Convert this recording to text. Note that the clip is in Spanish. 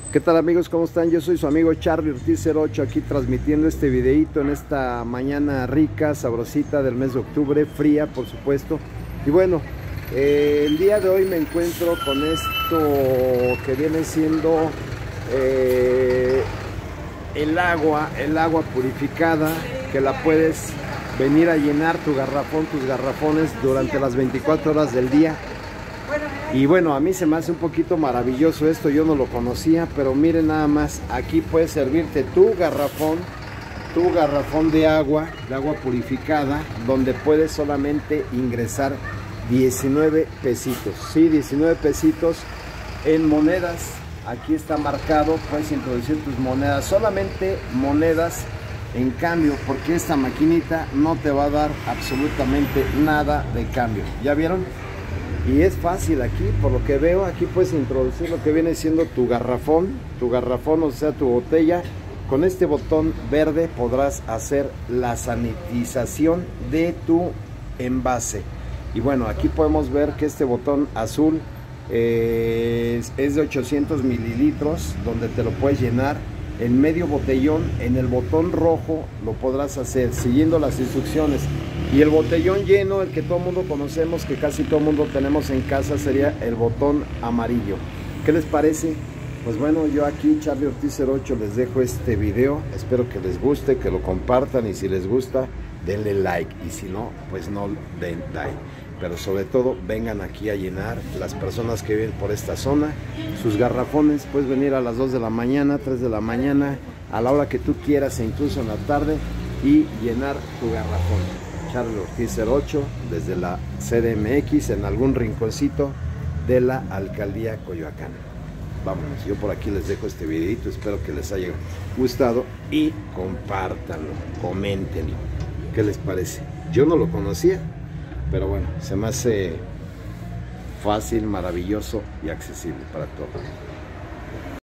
¿Qué tal amigos? ¿Cómo están? Yo soy su amigo Charlie Ortiz 08 aquí transmitiendo este videito en esta mañana rica, sabrosita del mes de octubre, fría por supuesto. Y bueno, el día de hoy me encuentro con esto que viene siendo el agua purificada, que la puedes venir a llenar tu garrafón, tus garrafones durante las 24 horas del día. Y bueno, a mí se me hace un poquito maravilloso esto, yo no lo conocía, pero miren nada más, aquí puedes servirte tu garrafón de agua purificada, donde puedes solamente ingresar 19 pesitos, sí, 19 pesitos en monedas. Aquí está marcado, puedes introducir tus monedas, solamente monedas en cambio, porque esta maquinita no te va a dar absolutamente nada de cambio, ¿ya vieron? Y es fácil aquí, por lo que veo, aquí puedes introducir lo que viene siendo tu garrafón, o sea, tu botella. Con este botón verde podrás hacer la sanitización de tu envase. Y bueno, aquí podemos ver que este botón azul es de 800 mililitros, donde te lo puedes llenar en medio botellón. En el botón rojo lo podrás hacer siguiendo las instrucciones. Y el botellón lleno, el que todo el mundo conocemos, que casi todo el mundo tenemos en casa, sería el botón amarillo. ¿Qué les parece? Pues bueno, yo aquí, Charlie Ortiz 08, les dejo este video. Espero que les guste, que lo compartan, y si les gusta, denle like, y si no, pues no den like. Pero sobre todo, vengan aquí a llenar, las personas que viven por esta zona, sus garrafones. Puedes venir a las 2 de la mañana, 3 de la mañana, a la hora que tú quieras, e incluso en la tarde, y llenar tu garrafón. Charlie Ortiz 08, desde la CDMX, en algún rinconcito de la Alcaldía Coyoacán. Vámonos, yo por aquí les dejo este videito, espero que les haya gustado y compártanlo, coméntenlo. ¿Qué les parece? Yo no lo conocía, pero bueno, se me hace fácil, maravilloso y accesible para todos.